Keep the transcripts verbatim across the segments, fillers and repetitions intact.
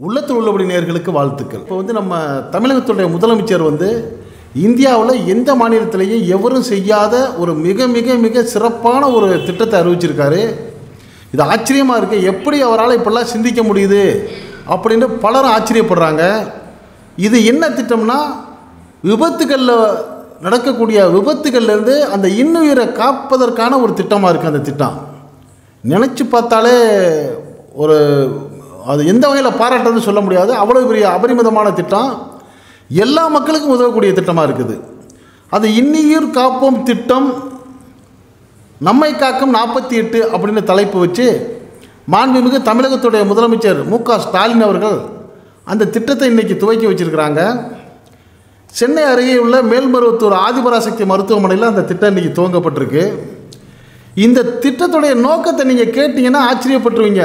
உள்ளத்தில் உள்ளபடி நேயர்களுக்கு வாழ்த்துக்கள். இப்போ வந்து நம்ம தமிழகத்துடைய முதலமைச்சர் வந்து இந்தியாவில் எந்த மாநிலத்திலையும் எவரும் செய்யாத ஒரு மிக மிக மிக சிறப்பான ஒரு திட்டத்தை அறிவிச்சிருக்காரு. இது ஆச்சரியமாக இருக்குது. எப்படி அவரால் இப்படிலாம் சிந்திக்க முடியுது அப்படின்னு பலரும் ஆச்சரியப்படுறாங்க. இது என்ன திட்டம்னா, விபத்துகளில் நடக்கக்கூடிய விபத்துகள்லேருந்து அந்த இன்னுயிரை காப்பதற்கான ஒரு திட்டமாக இருக்குது. அந்த திட்டம் நினச்சி பார்த்தாலே ஒரு அது எந்த வகையில் பாராட்டுறதுன்னு சொல்ல முடியாது. அவ்வளோ பெரிய அபரிமிதமான திட்டம், எல்லா மக்களுக்கும் உதவக்கூடிய திட்டமாக இருக்குது. அது இன்னுயிர் காப்போம் திட்டம் நம்மை காக்கும் நாற்பத்தி எட்டு அப்படின்னு தலைப்பு வச்சு மாண்புமிகு தமிழகத்துடைய முதலமைச்சர் மு க ஸ்டாலின் அவர்கள் அந்த திட்டத்தை இன்றைக்கி துவக்கி வச்சுருக்கிறாங்க. சென்னை அருகே உள்ள மேல்மருவத்தூர் ஆதிபராசக்தி மருத்துவமனையில் அந்த திட்டம் இன்றைக்கி துவங்கப்பட்டிருக்கு. இந்த திட்டத்துடைய நோக்கத்தை நீங்கள் கேட்டிங்கன்னா ஆச்சரியப்பட்டுருவீங்க.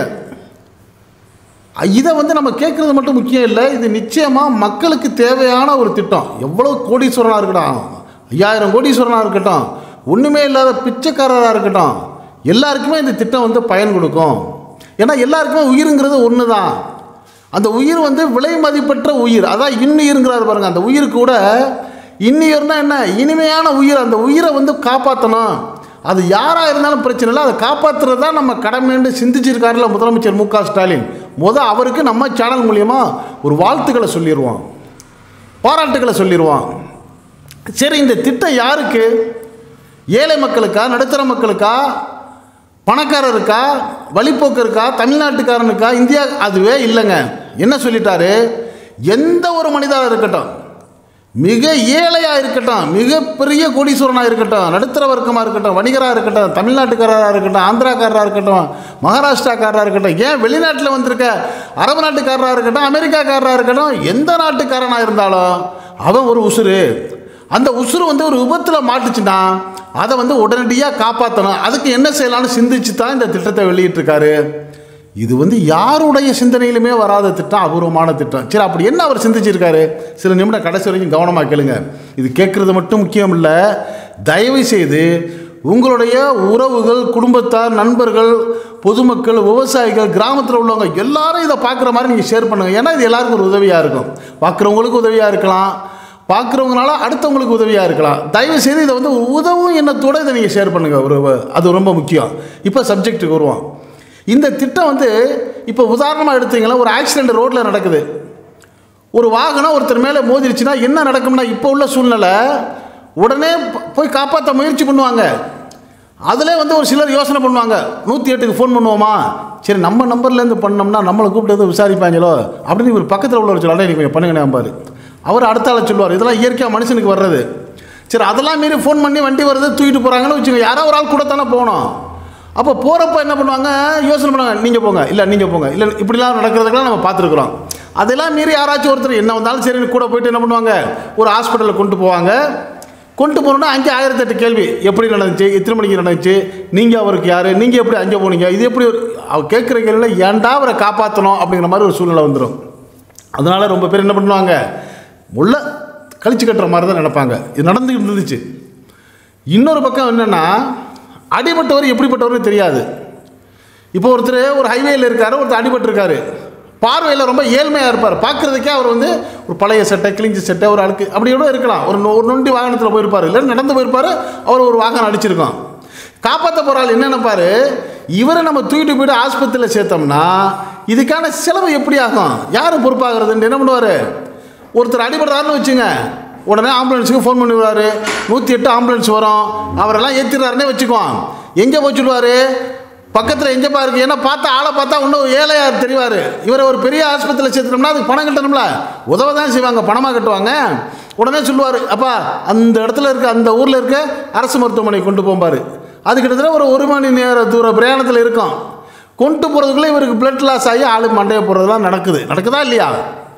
இதை வந்து நம்ம கேட்குறது மட்டும் முக்கியம் இல்லை, இது நிச்சயமாக மக்களுக்கு தேவையான ஒரு திட்டம். எவ்வளோ கோடீஸ்வரனாக இருக்கட்டும், ஐயாயிரம் கோடீஸ்வரனாக இருக்கட்டும், ஒன்றுமே இல்லாத பிச்சைக்காரராக இருக்கட்டும், எல்லாருக்குமே இந்த திட்டம் வந்து பயன் கொடுக்கும். ஏன்னா எல்லாருக்குமே உயிருங்கிறது ஒன்று தான். அந்த உயிர் வந்து விலை மதிப்பற்ற உயிர், அதான் இன்னுயிர்ங்கிறார் பாருங்கள். அந்த உயிர் கூட இன்னுயிர்னா என்ன, இனிமையான உயிர். அந்த உயிரை வந்து காப்பாற்றணும். அது யாராக இருந்தாலும் பிரச்சனை இல்லை, அதை காப்பாற்றுறது தான் நம்ம கடமைன்னு சிந்திச்சிருக்காருல முதலமைச்சர் மு க ஸ்டாலின். முதல் அவருக்கு நம்ம சேனல் மூலியமாக ஒரு வாழ்த்துக்களை சொல்லிடுவோம், பாராட்டுக்களை சொல்லிடுவோம். சரி, இந்த திட்டம் யாருக்கு? ஏழை மக்களுக்கா, நடுத்தர மக்களுக்கா, பணக்காரருக்கா, வழிப்போக்கருக்கா, தமிழ்நாட்டுக்காரனுக்கா, இந்தியா? அதுவே இல்லைங்க. என்ன சொல்லிட்டாரு, எந்த ஒரு மனிதராக இருக்கட்டும், மிக ஏழையாக இருக்கட்டும், மிகப்பெரிய கோடீஸ்வரனாக இருக்கட்டும், நடுத்தர வர்க்கமாக இருக்கட்டும், வணிகராக இருக்கட்டும், தமிழ்நாட்டுக்காரராக இருக்கட்டும், ஆந்திராக்காரராக இருக்கட்டும், மகாராஷ்டிராக்காரராக இருக்கட்டும், ஏன் வெளிநாட்டில் வந்திருக்க அரபு நாட்டுக்காரராக இருக்கட்டும், அமெரிக்காக்காரராக இருக்கட்டும், எந்த நாட்டுக்காரனாக இருந்தாலும் அவன் ஒரு உசுறு. அந்த உசுறு வந்து ஒரு விபத்தில் மாட்டுச்சுன்னா அதை வந்து உடனடியாக காப்பாற்றணும். அதுக்கு என்ன செய்யலான்னு சிந்திச்சு தான் இந்த திட்டத்தை வெளியிட்டிருக்காரு. இது வந்து யாருடைய சிந்தனையிலுமே வராத திட்டம், அபூர்வமான திட்டம். சரி, அப்படி என்ன அவர் சிந்திச்சிருக்காரு? சில நிமிடம் கடைசி வரைக்கும் கவனமாக கேளுங்க. இது கேட்குறது மட்டும் முக்கியம் இல்லை, தயவு செய்து உங்களுடைய உறவுகள், குடும்பத்தார், நண்பர்கள், பொதுமக்கள், விவசாயிகள், கிராமத்தில் உள்ளவங்க எல்லாரும் இதை பார்க்குற மாதிரி நீங்கள் ஷேர் பண்ணுங்கள். ஏன்னா இது எல்லாருக்கும் ஒரு உதவியாக இருக்கும். பார்க்குறவங்களுக்கு உதவியாக இருக்கலாம், பார்க்குறவங்களால அடுத்தவங்களுக்கு உதவியாக இருக்கலாம். தயவு செய்து இதை வந்து உதவும் எண்ணத்தோடு இதை நீங்கள் ஷேர் பண்ணுங்கள். ஒரு அது ரொம்ப முக்கியம். இப்போ சப்ஜெக்ட்டுக்கு வருவோம். இந்த திட்டம் வந்து இப்போ உதாரணமாக எடுத்தீங்கன்னா, ஒரு ஆக்சிடெண்ட் ரோட்டில் நடக்குது, ஒரு வாகனம் ஒருத்தர் மேலே மோதிருச்சுன்னா என்ன நடக்கும்னா, இப்போ உள்ள சூழ்நிலை உடனே போய் காப்பாற்ற முயற்சி பண்ணுவாங்க. அதில் வந்து ஒரு சிலர் யோசனை பண்ணுவாங்க, நூற்றி எட்டுக்கு ஃபோன் பண்ணுவோமா, சரி நம்ம நம்பர்லேருந்து பண்ணோம்னா நம்மளை கூப்பிட்டு வந்து விசாரிப்பாங்களோ அப்படின்னு இவர் பக்கத்தில் உள்ளவர் சொல்லலாம், நீங்கள் கொஞ்சம் பண்ணுங்க நம்பார். அவர் அடுத்த ஆளை சொல்லுவார். இதெல்லாம் இயற்கையாக மனுஷனுக்கு வர்றது. சரி, அதெல்லாம் மீறி ஃபோன் பண்ணி வண்டி வருது தூக்கிட்டு போகிறாங்கன்னு வச்சுக்கோங்க, யாரோ ஒரு ஆள் கூட தானே போகணும். அப்போ போகிறப்ப என்ன பண்ணுவாங்க, யோசனை பண்ணுவாங்க, நீங்கள் போங்க, இல்லை நீங்கள் போங்க, இல்லை இப்படிலாம் நடக்கிறதுக்கெல்லாம் நம்ம பார்த்துருக்குறோம். அதெல்லாம் மீறி யாராச்சும் ஒருத்தர் என்ன வந்தாலும் சரி கூட போய்ட்டு என்ன பண்ணுவாங்க, ஒரு ஹாஸ்பிட்டலில் கொண்டு போவாங்க. கொண்டு போனோன்னா அங்கே ஆயிரத்தெட்டு கேள்வி, எப்படி நடந்துச்சு, எத்தனை மணிக்கு நடந்துச்சு, நீங்கள் அவருக்கு யார், நீங்கள் எப்படி அங்கே போனீங்க, இது எப்படி அவர் கேட்குற கேள்வியில் ஏன்டா அவரை காப்பாற்றணும் அப்படிங்கிற மாதிரி ஒரு சூழ்நிலை வந்துடும். அதனால் ரொம்ப பேர் என்ன பண்ணுவாங்க, உள்ள கழிச்சு கட்டுற மாதிரி தான் நினைப்பாங்க. இது நடந்துக்கிட்டு இருந்துச்சு. இன்னொரு பக்கம் என்னென்னா, அடிபட்டவர் எப்படிப்பட்டவர்னு தெரியாது. இப்போ ஒருத்தர் ஒரு ஹைவேயில் இருக்கார், ஒருத்தர் அடிபட்டிருக்காரு, பார்வையில் ரொம்ப ஏழ்மையாக இருப்பார். பார்க்குறதுக்கே அவர் வந்து ஒரு பழைய சட்டை, கிழிஞ்ச சட்டை, ஒரு அழுக்கு அப்படி கூட இருக்கலாம். ஒரு ஒரு நொண்டி வாகனத்தில் போயிருப்பார், இல்லை நடந்து போயிருப்பார், அவர் ஒரு வாகனம் அடிச்சிருக்கோம். காப்பாற்ற போகிறாள் என்ன நினைப்பார், இவரை நம்ம தூக்கிட்டு போய்ட்டு ஆஸ்பத்திரியில் சேர்த்தோம்னா இதுக்கான செலவு எப்படி ஆகும், யார் பொறுப்பாகிறதுன்னு என்ன பண்ணுவார். ஒருத்தர் அடிபடுறாருன்னு வச்சுங்க, உடனே ஆம்புலன்ஸுக்கு ஃபோன் பண்ணிவிடுவார், நூற்றி எட்டு ஆம்புலன்ஸ் வரும், அவரெல்லாம் ஏற்றிடுறாருன்னே வச்சுக்குவோம். எங்கே போச்சுடுவார், பக்கத்தில் எங்கேப்பா இருக்குது, ஏன்னா பார்த்தா ஆளை பார்த்தா இன்னும் ஏழையார் தெரிவார். இவரை ஒரு பெரிய ஆஸ்பத்திரியில் சேர்த்துட்டோம்னா அதுக்கு பணம் கட்டணும்ல, உதவ தான் செய்வாங்க, பணமாக கட்டுவாங்க. உடனே சொல்லுவார், அப்பா அந்த இடத்துல இருக்க அந்த ஊரில் இருக்க அரசு மருத்துவமனை கொண்டு போம்பார். அது கிட்டத்தட்ட ஒரு ஒரு மணி நேர தூர பிரயாணத்தில் இருக்கும். கொண்டு போகிறதுக்குள்ளே இவருக்கு பிளட் லாஸ் ஆகி ஆளு மண்டையை போடுறதுலாம் நடக்குது. நடக்குதா இல்லையா?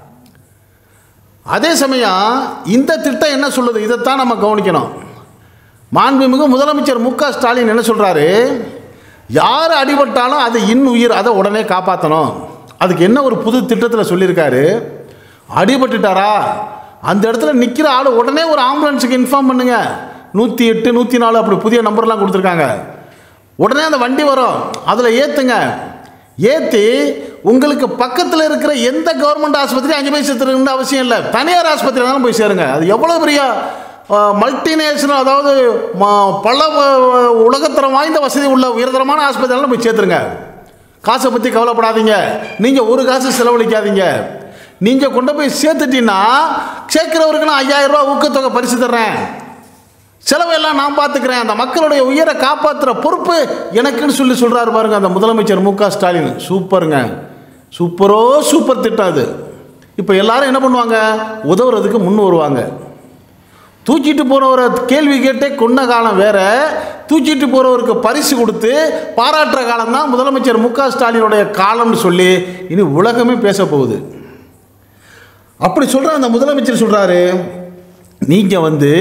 அதே சமயம் இந்த திட்டம் என்ன சொல்லுது, இதைத்தான் நம்ம கவனிக்கணும். மாண்புமிகு முதலமைச்சர் மு க ஸ்டாலின் என்ன சொல்கிறாரு, யார் அடிபட்டாலும் அது இன்னுயிர், அதை உடனே காப்பாற்றணும். அதுக்கு என்ன ஒரு புது திட்டத்தில் சொல்லியிருக்காரு, அடிபட்டுட்டாரா அந்த இடத்துல நிற்கிற ஆள் உடனே ஒரு ஆம்புலன்ஸுக்கு இன்ஃபார்ம் பண்ணுங்க, நூற்றி எட்டு நூற்றி நாலு அப்படி புதிய நம்பர்லாம் கொடுத்துருக்காங்க. உடனே அந்த வண்டி வரும், அதில் ஏற்றுங்க. ஏற்றி உங்களுக்கு பக்கத்தில் இருக்கிற எந்த கவர்மெண்ட் ஆஸ்பத்திரி அஞ்சு போய் சேர்த்துருக்குன்னு அவசியம் இல்லை. தனியார் ஆஸ்பத்திரி இருந்தாலும் போய் சேருங்க. அது எவ்வளோ பெரிய மல்டிநேஷனல், அதாவது பல உலகத்தரம் வாய்ந்த வசதி உள்ள உயர்தரமான ஆஸ்பத்திரியாலும் போய் சேர்த்துருங்க. காசை பற்றி கவலைப்படாதீங்க. நீங்கள் ஒரு காசு செலவழிக்காதீங்க. நீங்கள் கொண்டு போய் சேர்த்துட்டீங்கன்னா சேர்க்கிறவருக்கு நான் ஐயாயிரம் ரூபா ஊக்கத்தொகை பரிசு தர்றேன், செலவெல்லாம் நான் பார்த்துக்கிறேன், அந்த மக்களுடைய உயிரை காப்பாற்றுற பொறுப்பு எனக்குன்னு சொல்லி சொல்கிறாரு பாருங்க அந்த முதலமைச்சர் மு க ஸ்டாலின். சூப்பருங்க, சூப்பரோ சூப்பர் திட்டம் அது. இப்போ எல்லாரும் என்ன பண்ணுவாங்க, உதவுறதுக்கு முன் வருவாங்க. தூக்கிட்டு போகிறவரை கேள்வி கேட்டே கொன்ன காலம் வேற, தூக்கிட்டு போகிறவருக்கு பரிசு கொடுத்து பாராட்டுற காலம் தான் முதலமைச்சர் மு க ஸ்டாலினுடைய காலம்னு சொல்லி இனி உலகமே பேச போகுது. அப்படி சொல்கிற அந்த முதலமைச்சர் சொல்கிறாரு, நீங்கள் வந்து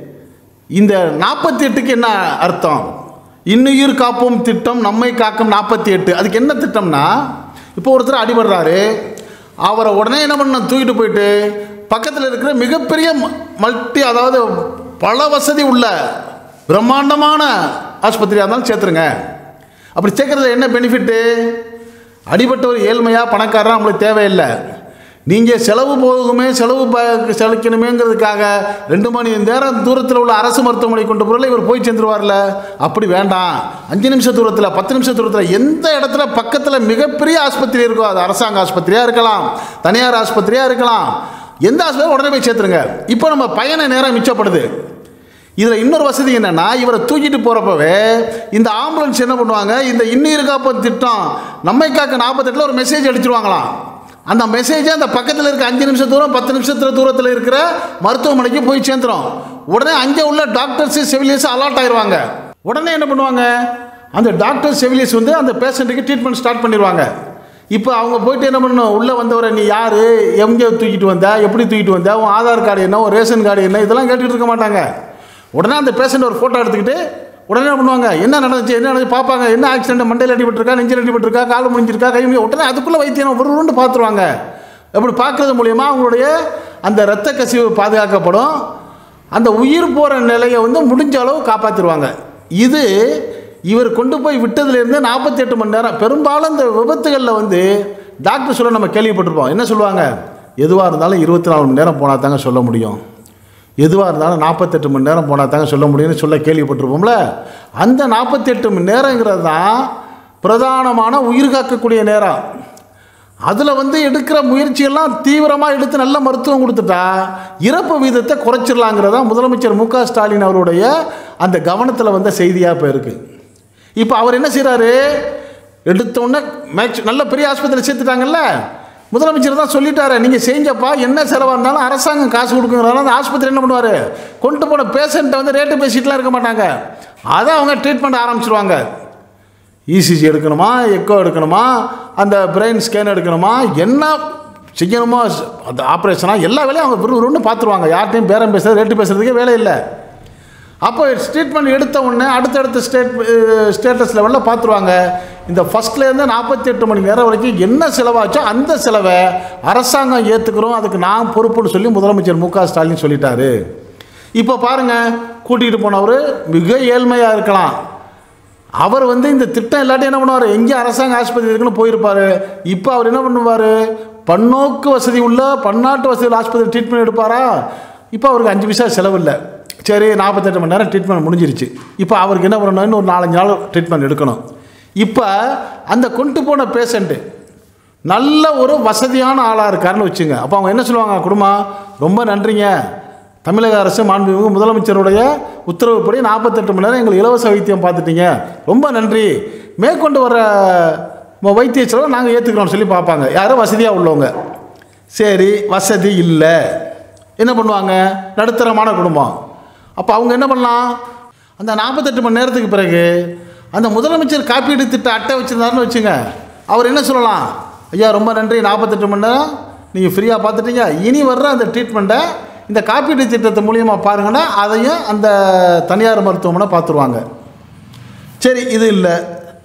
இந்த நாற்பத்தி எட்டுக்கு என்ன அர்த்தம், இன்னுயிர் காப்போம் திட்டம் நம்மை காக்கும் நாற்பத்தி எட்டு. அதுக்கு என்ன திட்டம்னா, இப்போ ஒருத்தர் அடிபடுறாரு, அவரை உடனே என்ன பண்ண தூக்கிட்டு போயிட்டு பக்கத்தில் இருக்கிற மிகப்பெரிய மல்டி, அதாவது பல வசதி உள்ள பிரம்மாண்டமான ஆஸ்பத்திரியாக இருந்தாலும் சேர்த்துருங்க. அப்படி சேர்க்குறதுல என்ன பெனிஃபிட்டு, அடிபட்டவர் ஏழ்மையாக பணக்காரராக நம்மளுக்கு தேவையில்லை. நீங்கள் செலவு போகுமே, செலவு செலுக்கணுமேங்கிறதுக்காக ரெண்டு மணி நேரம் தூரத்தில் உள்ள அரசு மருத்துவமனை கொண்டு போகிறல இவர் போய் சேர்ந்துருவார்ல, அப்படி வேண்டாம். அஞ்சு நிமிஷம் தூரத்தில், பத்து நிமிஷம் தூரத்தில், எந்த இடத்துல பக்கத்தில் மிகப்பெரிய ஆஸ்பத்திரி இருக்கோ, அது அரசாங்க ஆஸ்பத்திரியாக இருக்கலாம், தனியார் ஆஸ்பத்திரியாக இருக்கலாம், எந்த ஆஸ்பத்திரி உடனே போய் சேர்த்துருங்க. இப்போ நம்ம பயண நேரம் மிச்சப்படுது. இதில் இன்னொரு வசதி என்னென்னா, இவரை தூக்கிட்டு போகிறப்பவே இந்த ஆம்புலன்ஸ் என்ன பண்ணுவாங்க, இந்த இன்னுயிர் காப்போம் திட்டம் நம்மை காக்க நாற்பத்தெட்டில் ஒரு மெசேஜ் அடிச்சிருவாங்களாம். அந்த மெசேஜை அந்த பக்கத்தில் இருக்க அஞ்சு நிமிஷம் தூரம் பத்து நிமிஷத்தில் தூரத்தில் இருக்கிற மருத்துவமனைக்கு போய் சேர்ந்துடும். உடனே அங்கே உள்ள டாக்டர்ஸு செவிலியர்ஸ் அலர்ட் ஆயிடுவாங்க. உடனே என்ன பண்ணுவாங்க, அந்த டாக்டர் செவிலியர்ஸ் வந்து அந்த பேஷண்ட்டுக்கு ட்ரீட்மெண்ட் ஸ்டார்ட் பண்ணிடுவாங்க. இப்போ அவங்க போயிட்டு என்ன பண்ணணும், உள்ளே வந்தவரை நீ யார், எங்கே தூக்கிட்டு வந்த, எப்படி தூக்கிட்டு வந்த, உன் ஆதார் கார்டு என்ன, உன் ரேஷன் கார்டு என்ன, இதெல்லாம் கேட்டுகிட்டு இருக்க மாட்டாங்க. உடனே அந்த பேஷண்ட் ஒரு ஃபோட்டோ எடுத்துக்கிட்டு உடனே என்ன பண்ணுவாங்க, என்ன நடந்துச்சு என்ன நடந்துச்சு பார்ப்பாங்க. என்ன ஆக்சிடென்ட், மண்டையில் அடிபட்டிருக்கா, நெஞ்சில் அடிபட்டிருக்கா, கால் முடிஞ்சிருக்கா, கை முடிஞ்சு, உடனே அதுக்குள்ளே வைத்தியம் ஒரு உருண்டு பார்த்துருவாங்க. அப்படி பார்க்குறது மூலிமா அவங்களுடைய அந்த இரத்த கசிவு பாதுகாக்கப்படும். அந்த உயிர் போகிற நிலையை வந்து முடிஞ்ச அளவு காப்பாற்றிடுவாங்க. இது இவர் கொண்டு போய் விட்டதுலேருந்து நாற்பத்தி எட்டு மணி நேரம். பெரும்பாலும் இந்த விபத்துகளில் வந்து டாக்டர் சொல்ல நம்ம கேள்விப்பட்டிருப்போம். என்ன சொல்லுவாங்க, எதுவாக இருந்தாலும் இருபத்தி நாலு மணி நேரம் போனால் தாங்க சொல்ல முடியும், எதுவாக இருந்தாலும் நாற்பத்தெட்டு மணி நேரம் போனால் தாங்க சொல்ல முடியும்னு சொல்ல கேள்விப்பட்டிருப்போம்ல. அந்த நாற்பத்தெட்டு மணி நேரங்கிறது தான் பிரதானமான உயிர் காக்கக்கூடிய நேரம். அதில் வந்து எடுக்கிற முயற்சியெல்லாம் தீவிரமாக எடுத்து நல்ல மருத்துவம் கொடுத்துட்டா இறப்பு வீதத்தை குறைச்சிடலாங்கிறதா முதலமைச்சர் மு க ஸ்டாலின் அவருடைய அந்த கவனத்தில் வந்த செய்தியாக இப்போ இருக்குது. இப்போ அவர் என்ன செய்கிறாரு, எடுத்தோடனே மேக்ஸ் நல்ல பெரிய ஆஸ்பத்திரியில் சேர்த்துட்டாங்கல்ல, முதலமைச்சர் தான் சொல்லிட்டாரு, நீங்கள் செஞ்சப்பா என்ன செலவாக இருந்தாலும் அரசாங்கம் காசு கொடுக்குங்கிறதால அந்த ஆஸ்பத்திரி என்ன பண்ணுவார், கொண்டு போன பேஷண்ட்டை வந்து ரேட்டு பேசிட்டுலாம் இருக்க மாட்டாங்க, அதை அவங்க ட்ரீட்மெண்ட் ஆரம்பிச்சிருவாங்க. இசிஜி எடுக்கணுமா, எக்கோ எடுக்கணுமா, அந்த பிரெயின் ஸ்கேன் எடுக்கணுமா, என்ன செய்யணுமோ அந்த ஆப்ரேஷனாக எல்லா வேலையும் அவங்க விரும்புன்னு பார்த்துருவாங்க. யார்ட்டையும் பேரம் பேசுகிறது ரேட்டு பேசுகிறதுக்கே வேலை இல்லை. அப்போ ட்ரீட்மெண்ட் எடுத்த உடனே அடுத்தடுத்த ஸ்டேட் ஸ்டேட்டஸ் லெவலில் பார்த்துருவாங்க. இந்த ஃபஸ்ட்லேருந்து நாற்பத்தி எட்டு மணி நேரம் வரைக்கும் என்ன செலவாச்சோ அந்த செலவை அரசாங்கம் ஏற்றுக்கிறோம், அதுக்கு நான் பொறுப்புன்னு சொல்லி முதலமைச்சர் மு க ஸ்டாலின் சொல்லிட்டாரு. இப்போ பாருங்கள், கூட்டிகிட்டு போனவர் மிக ஏழ்மையாக இருக்கலாம், அவர் வந்து இந்த திட்டம் இல்லாட்டி என்ன பண்ணுவார், எங்கேயும் அரசாங்க ஆஸ்பத்திரி இருக்குன்னு போயிருப்பார். இப்போ அவர் என்ன பண்ணுவார், பன்னோக்கு வசதி உள்ள பன்னாட்டு வசதி ஆஸ்பத்திரி ட்ரீட்மெண்ட் எடுப்பாரா. இப்போ அவருக்கு அஞ்சு பைசா செலவு இல்லை. சரி, நாற்பத்தெட்டு மணி நேரம் ட்ரீட்மெண்ட் முடிஞ்சிருச்சு. இப்போ அவருக்கு என்ன பண்ணணும்னு ஒரு நாலஞ்சு நாள் ட்ரீட்மெண்ட் எடுக்கணும். இப்போ அந்த கொண்டு போன பேஷண்ட்டு நல்ல ஒரு வசதியான ஆளாக இருக்காருன்னு வச்சுங்க. அப்போ அவங்க என்ன சொல்லுவாங்க, குடும்பம் ரொம்ப நன்றிங்க, தமிழக அரசு மாண்புமிகு முதலமைச்சருடைய உத்தரவுப்படி நாற்பத்தெட்டு மணி நேரம் எங்களுக்கு இலவச வைத்தியம் பார்த்துட்டீங்க, ரொம்ப நன்றி, மேற்கொண்டு வர வைத்திய செலவை நாங்கள் ஏற்றுக்கிறோம்னு சொல்லி பார்ப்பாங்க யாரும் வசதியாக உள்ளவங்க. சரி, வசதி இல்லை, என்ன பண்ணுவாங்க, நடுத்தரமான குடும்பம். அப்போ அவங்க என்ன பண்ணலாம், அந்த நாற்பத்தெட்டு மணி நேரத்துக்கு பிறகு அந்த முதலமைச்சர் காப்பீடு திட்ட அட்டை வச்சுருந்தாருன்னு வச்சுங்க, அவர் என்ன சொல்லலாம், ஐயா ரொம்ப நன்றி, நாற்பத்தெட்டு மணி நேரம் நீங்கள் ஃப்ரீயாக பார்த்துட்டீங்க, இனி வர்ற அந்த ட்ரீட்மெண்ட்டை இந்த காப்பீட்டு திட்டத்தை மூலியமாக பாருங்கன்னா அதையும் அந்த தனியார் மருத்துவமனை பார்த்துருவாங்க. சரி, இது இல்லை,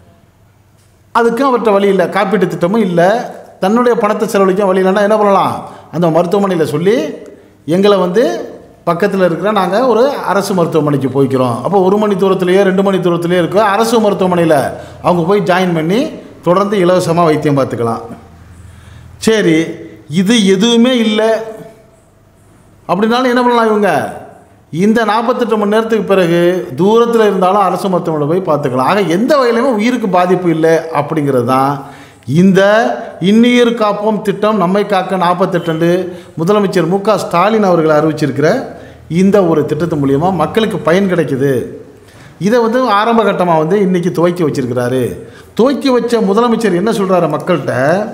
அதுக்கும் அவர்கிட்ட வழி இல்லை, காப்பீட்டு திட்டமும் இல்லை, தன்னுடைய பணத்தை செலவழிக்கும் வழி இல்லைன்னா என்ன பண்ணலாம், அந்த மருத்துவமனையில் சொல்லி எங்களை வந்து பக்கத்தில் இருக்கிற நாங்கள் ஒரு அரசு மருத்துவமனைக்கு போய்க்கிறோம். அப்போ ஒரு மணி தூரத்துலேயோ ரெண்டு மணி தூரத்துலேயோ இருக்கோ அரசு மருத்துவமனையில் அவங்க போய் ஜாயின் பண்ணி தொடர்ந்து இலவசமாக வைத்தியம் பார்த்துக்கலாம். சரி, இது எதுவுமே இல்லை அப்படின்னாலும் என்ன பண்ணலாம்? இவங்க இந்த நாற்பத்தெட்டு மணி நேரத்துக்கு பிறகு தூரத்தில் இருந்தாலும் அரசு மருத்துவமனையில் போய் பார்த்துக்கலாம். ஆக எந்த வகையிலுமே உயிருக்கு பாதிப்பு இல்லை அப்படிங்கிறது தான் இந்த இன்னுயிர் காப்போம் திட்டம். நம்மை காக்க நாற்பத்தெட்டு முதலமைச்சர் மு க ஸ்டாலின் அவர்கள் அறிவிச்சிருக்கிற இந்த ஒரு திட்டத்து மூலியமாக மக்களுக்கு பயன் கிடைக்குது. இதை வந்து ஆரம்ப கட்டமாக வந்து இன்றைக்கி துவக்கி வச்சிருக்கிறாரு. துவக்கி வச்ச முதலமைச்சர் என்ன சொல்கிறாரு மக்கள்கிட்ட?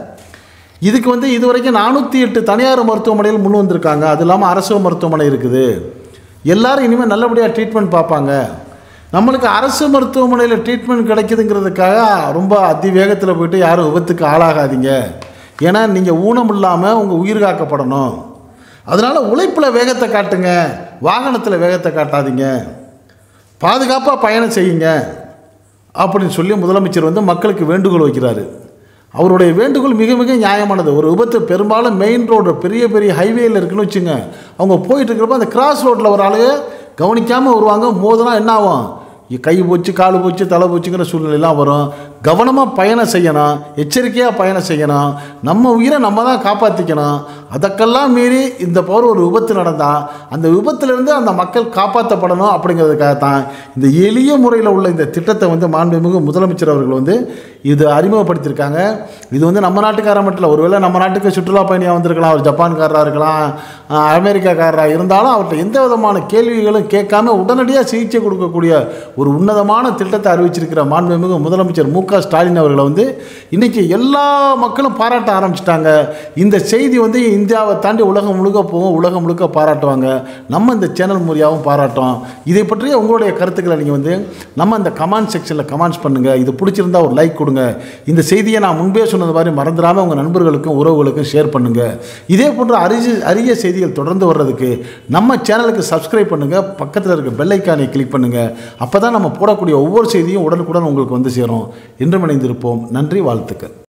இதுக்கு வந்து இது வரைக்கும் நானூற்றி எட்டு தனியார் மருத்துவமனையில் முன் வந்திருக்காங்க. அது இல்லாமல் அரசு மருத்துவமனை இருக்குது. எல்லோரும் இனிமேல் நல்லபடியாக ட்ரீட்மெண்ட் பார்ப்பாங்க. நம்மளுக்கு அரசு மருத்துவமனையில் ட்ரீட்மெண்ட் கிடைக்குதுங்கிறதுக்காக ரொம்ப அதிவேகத்தில் போய்ட்டு யாரும் விபத்துக்கு ஆளாகாதீங்க. ஏன்னா நீங்கள் ஊனம் இல்லாமல் உங்கள் உயிர் காக்கப்படணும். அதனால் உழைப்பில் வேகத்தை காட்டுங்க, வாகனத்தில் வேகத்தை காட்டாதீங்க, பாதுகாப்பாக பயணம் செய்யுங்க அப்படின்னு சொல்லி முதலமைச்சர் வந்து மக்களுக்கு வேண்டுகோள் வைக்கிறாரு. அவருடைய வேண்டுகோள் மிக மிக நியாயமானது. ஒரு விபத்து பெரும்பாலும் மெயின் ரோடு பெரிய பெரிய ஹைவேயில் இருக்குன்னு வச்சுங்க, அவங்க போயிட்டு இருக்கிறப்ப அந்த கிராஸ் ரோட்டில் ஒரு ஆளுங்க கவனிக்காமல் வருவாங்க. மோதனா என்ன ஆகும்? கை போச்சு, காலு போச்சு, தலை போச்சுங்கிற சூழ்நிலையெல்லாம் வரும். கவனமாக பயணம் செய்யணும், எச்சரிக்கையாக பயணம் செய்யணும். நம்ம உயிரை நம்ம தான் காப்பாற்றிக்கணும். அதற்கெல்லாம் மீறி இந்த போகிற ஒரு விபத்து நடந்தால் அந்த விபத்திலிருந்து அந்த மக்கள் காப்பாற்றப்படணும். அப்படிங்கிறதுக்காகத்தான் இந்த எளிய முறையில் உள்ள இந்த திட்டத்தை வந்து மாண்புமிகு முதலமைச்சர் அவர்கள் வந்து இது அறிமுகப்படுத்தியிருக்காங்க. இது வந்து நம்ம நாட்டுக்காரர் மட்டும் இல்லை, ஒருவேளை நம்ம நாட்டுக்கு சுற்றுலா பயணியாக வந்திருக்கலாம், அவர் ஜப்பான்காரராக இருக்கலாம், அமெரிக்காக்காரராக இருந்தாலும் அவர்கிட்ட எந்த விதமான கேள்விகளும் கேட்காம உடனடியாக சிகிச்சை கொடுக்கக்கூடிய ஒரு உன்னதமான திட்டத்தை அறிவிச்சிருக்கிற மாண்புமிகு முதலமைச்சர் மு க ஸ்டாலின் அவர்களை வந்து இன்றைக்கி எல்லா மக்களும் பாராட்ட ஆரம்பிச்சிட்டாங்க. இந்த செய்தி வந்து இந்தியாவை தாண்டி உலகம் முழுக்க போகும், உலகம் முழுக்க பாராட்டுவாங்க. நம்ம இந்த சேனல் மூலியாகவும் பாராட்டோம். இதை பற்றிய உங்களுடைய கருத்துக்களை நீங்கள் வந்து நம்ம இந்த கமெண்ட் செக்ஷனில் கமெண்ட்ஸ் பண்ணுங்கள். இது பிடிச்சிருந்தா ஒரு லைக் கொடுங்க. இந்த செய்தியை நான் முன்பே சொன்னது மாதிரி மறந்துடாமல் உங்கள் நண்பர்களுக்கும் உறவுகளுக்கும் ஷேர் பண்ணுங்கள். இதே போன்ற அரிய அரிய செய்திகள் தொடர்ந்து வர்றதுக்கு நம்ம சேனலுக்கு சப்ஸ்கிரைப் பண்ணுங்கள். பக்கத்தில் இருக்க பெல் ஐக்கானை கிளிக் பண்ணுங்கள். அப்போ தான் நம்ம போடக்கூடிய ஒவ்வொரு செய்தியும் உடனுக்குடன் உங்களுக்கு வந்து சேரும். இன்றும் இணைந்திருப்போம். நன்றி, வாழ்த்துக்கள்.